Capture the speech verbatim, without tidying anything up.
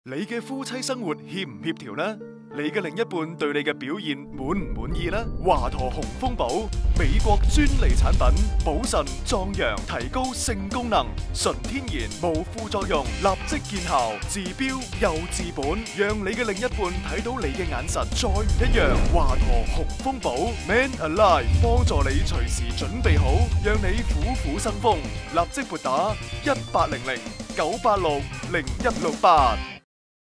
你嘅夫妻生活協唔協調呢？你嘅另一半對你嘅表現滿唔滿意呢？華佗紅風寶，美國專利產品，補腎壯陽，提高性功能，純天然，無副作用，立即見效，治標又治本，讓你嘅另一半睇到你嘅眼神再唔一樣。華佗紅風寶 Man Alive 幫助你隨時準備好，讓你虎虎生風。立即撥打一八零零九八六零一六八。